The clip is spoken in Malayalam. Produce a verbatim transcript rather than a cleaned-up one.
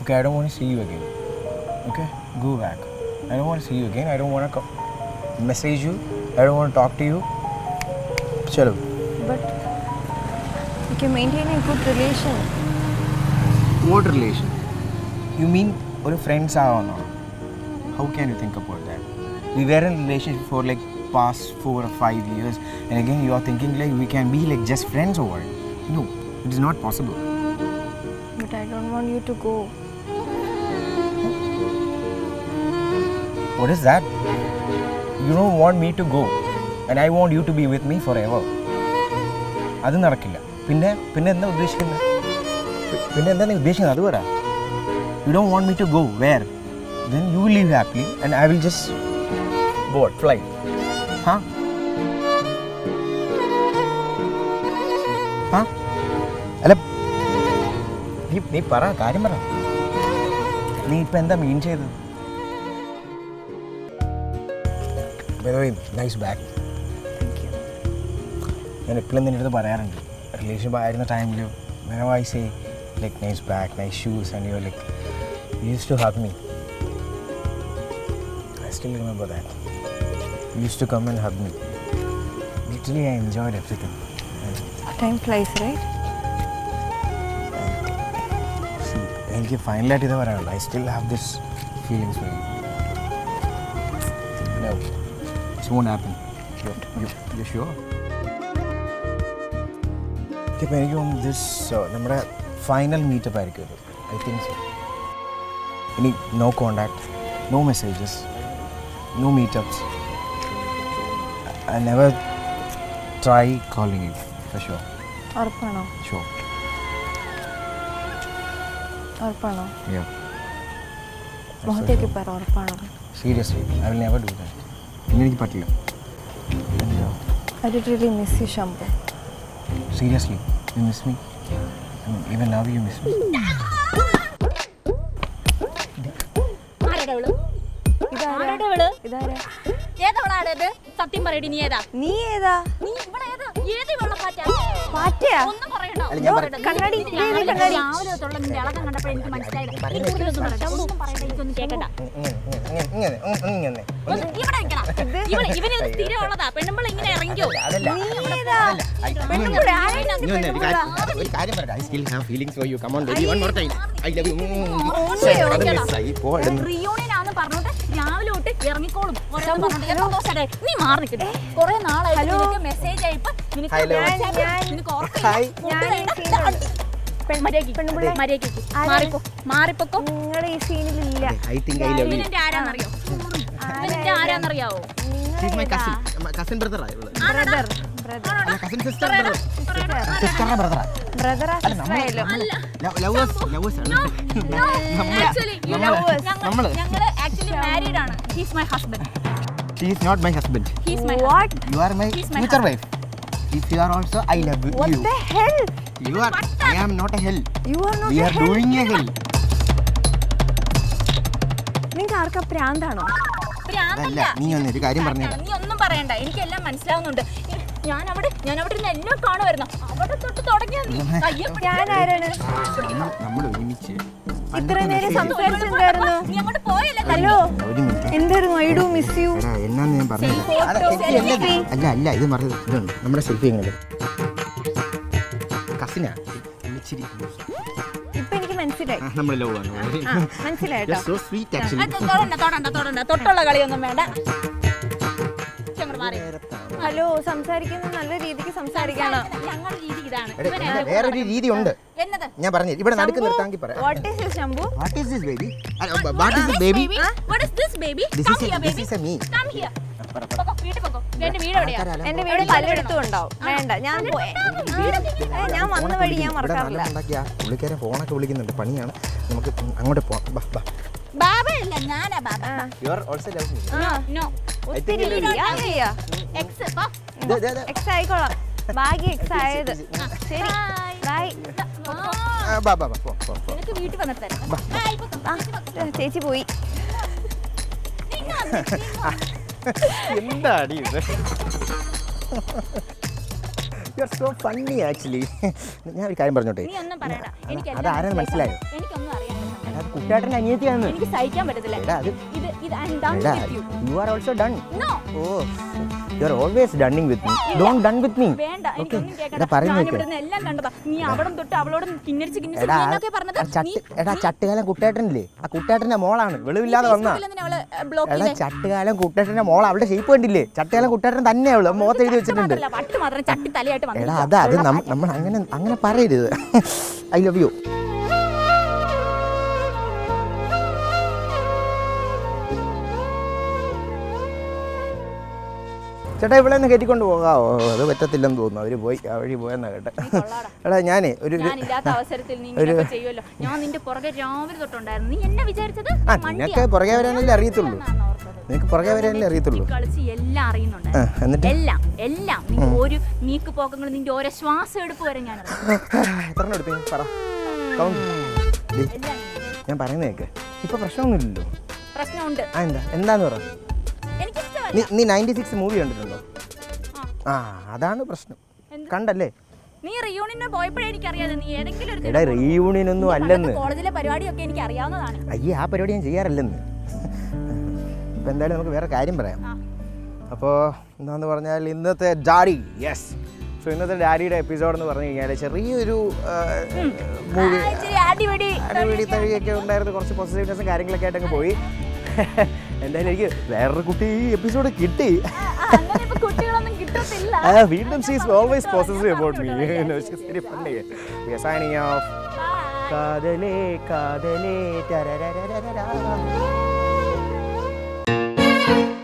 Okay, I don't want to see you again. Okay, go back. I don't want to see you again. I don't want to message you. I don't want to talk to you. Chalo. But you can maintain a good relation. What relation? You mean our friends are or not? How can you think about that? We were in a relationship for like past four or five years, and again you are thinking like we can be like just friends or what? No, it is not possible. But I don't want you to go. What is that? You don't want me to go, and I want you to be with me forever. അത് നടക്കില്ല. പിന്നെ പിന്നെ എന്താ ഉദ്ദേശിക്കുന്നത്? പിന്നെ എന്താ നീ ഉദ്ദേശിക്കുന്നത്? അത് പറ. You don't want me to go. Where? Then you will live happily, and I will just board, fly. Huh? Huh? അല്ല നീ നീ പറ, കാര്യം പറ. നീ ഇപ്പം എന്താ മീൻ ചെയ്തത്? By the way, nice bag. Thank you. ഞാൻ എപ്പോഴും നിൻ്റെ അടുത്ത് പറയാറുണ്ട്, റിലേഷൻഷിപ്പ് ആയിരുന്ന ടൈമിൽ whenever I say like nice bag, nice shoes, and you're like, you used to hug me. I still remember that. You used to come and hug me. Literally, I enjoyed everything. Time flies, right? See, എനിക്ക് ഫൈനലായിട്ട് ഇത് പറയാനുള്ളൂ. I still have this feelings for you. No, this won't happen. You, you, you sure? ഇപ്പം എനിക്ക് തോന്നുന്നു ദിസ് നമ്മുടെ ഫൈനൽ മീറ്റപ്പ് ആയിരിക്കും ഇത്. I think so. ഇനി no contact, no messages, no meetups. I never try calling you for sure. ഉറപ്പാണോ? ഷുവർ. ഉറപ്പാണോ? യാ. മുഖത്തേക്ക് പറ, ഉറപ്പാണോ? Seriously I will never do that. ഇനി എനിക്ക് പറ്റില്ല. I did really miss you, Shambhu. Seriously, you miss me? I mean, even now you miss me? സത്യം പറയടി, നീ ഏതാ? നീ ഏതാ? നീ ഇവിടെ ഏതാ? ഏത് വെള്ള പാറ്റാ? പാറ്റയാ? ഒന്നും പറയണ്ട. കണ്ണാടി രാവിലെ തൊള്ള നിന്റെ ഇളക്കം കണ്ടപ്പോൾ എനിക്ക് മനസ്സിലായില്ല. കൂടുതലൊന്നും പറയണ്ട, ഒന്നും പറയണ്ട, എനിക്കൊന്നും കേൾക്കണ്ട. ഇവിടെ നിൽക്കണം. ഇവന് സ്ഥിരമുള്ളതാ. പെണ്ണുമ്പോൾ ഇങ്ങനെ ഇറങ്ങിയോ? റിയൂണിയൻ ആണെന്ന് പറഞ്ഞോട്ട് രാവിലെ തൊട്ട് ഇറങ്ങിക്കോളും. നീ മാറി നിൽക്കട്ടെ. കുറെ നാളായിട്ട് മെസ്സേജ് ആയപ്പോ മാറിപ്പോ നിങ്ങൾ ഈ സീനിലില്ല. ആരാന്നറിയോ? ആരാന്നറിയാവോ? She is not my husband. He's my what? You are my future wife. If you are also, I love you. What the hell? You are. I am not a hell. You are not We a are hell. doing a hell. നിങ്ങൾക്ക് ആർക്കാ പ്രാന്താണോ? അല്ല, നീ ഒന്നൊരു കാര്യം പറഞ്ഞു. നീ ഒന്നും പറയണ്ട, എനിക്കെല്ലാം മനസ്സിലാവുന്നുണ്ട്. ഞാൻ അവിടെ ഞാൻ അവിടെ നിന്ന് എല്ലാം കാണുമായിരുന്നു. അവിടെ തൊട്ട് തുടങ്ങിയാ ഞാൻ ആരാണ്? നമ്മൾ ഒരുമിച്ച് ഇത്ര നേരം സംസാരിച്ചിട്ടുണ്ടായിരുന്നു. ഹലോ, എന്തായിരുന്നു? I do miss you. എന്നാന്ന് ഞാൻ പറഞ്ഞില്ല. അല്ല അല്ല ഇത് പറഞ്ഞത് ഇതുണ്ട് നമ്മുടെ സെൽഫി. എങ്ങനെ കസിനാ ഇച്ചിരി ഇപ്പൊ എനിക്ക് മനസ്സിലായി. നമ്മൾ ലവ് ആണ്. മനസ്സിലായിട്ടോ? So sweet actually. തൊടണ്ട തൊടണ്ട തൊടണ്ട തൊട്ടുള്ള കളിയൊന്നും വേണ്ട. ഹലോ, സംസാരിക്കുന്നത് നല്ല രീതിക്ക് സംസാരിക്കണം. ഞങ്ങളുടെ രീതി ഇതാണ്. വേറൊരു രീതി ഉണ്ട്. ഞാൻ പറഞ്ഞു ഇവിടെ നടുക്ക് നിർത്താമെങ്കിൽ പറയാം. What is this, Shambhu? What is this baby? What is this baby? What is this baby? This is a, this is a me. Come here. പോകോ, വീട്ടിൽ പോകോ. എന്റെ വീട് എവിടെയാ? എന്റെ വീട് പലയിടത്തും ഉണ്ടാവും. വേണ്ട, ഞാൻ പോയി. ഞാൻ വന്ന വഴി ഞാൻ മറക്കാറില്ല. പുള്ളിക്കാരൻ ഫോണൊക്കെ വിളിക്കുന്നുണ്ട്, പണിയാണ്. നമുക്ക് അങ്ങോട്ട് പോവാം. ബാബ ഇല്ല, ഞാനാ Baba. You are also love me. No. ഒത്തിരി എക്സ് എക്സ് ആയിക്കോളാം. ഭാഗ്യ എക്സ് ആയത്. ശരി, ബൈ. എനിക്ക് വീട്ടിൽ വന്നിട്ട് തരാം. ചേച്ചി പോയി. എന്താടി ഇത്? You are so funny actually. ഞാൻ ഒരു കാര്യം പറഞ്ഞോട്ടെ. നീ ഒന്നും പറയണ്ട. എനിക്ക് അത് ആരാന്ന് മനസ്സിലായോ? എനിക്കൊന്നും അറിയാൻ കുട്ടിയേട്ടൻ്റെ അനിയത്തിയാണ്. എനിക്ക് സഹിക്കാൻ പറ്റത്തില്ല. എടാ അത് ഇത് ഇത് I'm done എടാ with you. you are also done. No. Oh, you are always dunning with me. Don't done with me. വേണ്ട, എനിക്കൊന്നും കേൾക്കണ്ട. എടാ പറയുന്നത് ഞാൻ കേൾക്ക്. ഇവിടുന്ന് എല്ലാം കണ്ടതാ. നീ അവിടം തൊട്ട് അവളോട് കിന്നരിച്ച് കിന്നരിച്ച് എടാ നീ എന്നൊക്കെ പറഞ്ഞത്. നീ എടാ ചട്ടുകാലം കുട്ടേട്ടനില്ലേ, ആ കുട്ടേട്ടൻ്റെ മോളാണ്, വെളിവില്ലാതെ വന്നാ. ബ്ലോക്ക് എടാ ചട്ടുകാലം കുട്ടേട്ടൻ്റെ മോൾ, അവളുടെ ഷേപ്പ് കണ്ടില്ലേ? ചട്ടുകാലം കുട്ടേട്ടൻ തന്നെ അവള് മുഖത്ത് എഴുതി വെച്ചിട്ടുണ്ട്. വട്ട് മാത്രം ചട്ടി തലയായിട്ട് വന്നു. എടാ അതാ അത് നമ്മൾ അങ്ങനെ അങ്ങനെ പറയരുത്. I love you. ചേട്ടാ ഇവിടെ നിന്ന് കയറ്റിക്കൊണ്ട് പോകാമോ? അത് പറ്റത്തില്ലെന്ന് തോന്നുന്നു, അവര് പോയി ആ വഴി പോയെന്നാ കേട്ടെ. എടാ ഞാനേ ഒരു അവസരത്തിൽ നീ ഇങ്ങനെയൊക്കെ ചെയ്യുമല്ലോ. ഞാൻ നിന്റെ പുറകെ രാവിലെ തൊട്ടുണ്ടായിരുന്നു. നീ എന്നെ വിചാരിച്ചത് ആ നിനക്ക് പുറകെ വരാനല്ലേ അറിയത്തുള്ളൂ, നിനക്ക് പുറകെ വരാനല്ലേ അറിയത്തുള്ളൂ. കളിച്ച് എല്ലാം അറിയുന്നുണ്ട്, എന്നിട്ട് എല്ലാം എല്ലാം ഒരു നീക്ക് പോക്കങ്ങൾ നിന്റെ ഓരോ ശ്വാസം എടുപ്പ് വരെ ഞാൻ എത്ര എടുത്തു പറ. ഞാൻ പറയുന്ന കേക്ക് ഇപ്പൊ പ്രശ്നമൊന്നുമില്ലല്ലോ. പ്രശ്നമുണ്ട്. ആ എന്താ എന്താന്ന് പറ. നീ നീ നയൻറ്റി സിക്സ് മൂവി കണ്ടിട്ടുണ്ടോ? ആ അതാണ് പ്രശ്നം. കണ്ടല്ലേ? നീ റിയൂണിയന് പോയപ്പോഴേ എനിക്കറിയാതെ നീ ഏതെങ്കിലും ഒരു എടാ റീയൂണിയൻ ഒന്നും അല്ലെന്ന്. കോളേജിലെ പരിപാടിയൊക്കെ എനിക്ക് അറിയാവുന്നതാണ്. അയ്യേ ആ പരിപാടി ഞാൻ ചെയ്യാറില്ലെന്ന്. ഇപ്പം എന്തായാലും നമുക്ക് വേറെ കാര്യം പറയാം. അപ്പോൾ എന്താന്ന് പറഞ്ഞാൽ ഇന്നത്തെ ഡാഡി, യെസ്, സോ ഇന്നത്തെ ഡാഡിയുടെ എപ്പിസോഡ് എന്ന് പറഞ്ഞു കഴിഞ്ഞാൽ ചെറിയൊരു മൂവി അടിപിടി തഴിയൊക്കെ ഉണ്ടായിരുന്നു, കുറച്ച് പോസിറ്റീവ്നെസ്സും കാര്യങ്ങളൊക്കെ ആയിട്ടങ്ങ് പോയി. എന്തായാലും എനിക്ക് വേറൊരു കുട്ടി എപ്പിസോഡ് കിട്ടി. വീണ്ടും she is always possessive about me. She is very funny. We are signing off. കാതലേ കാതലേ.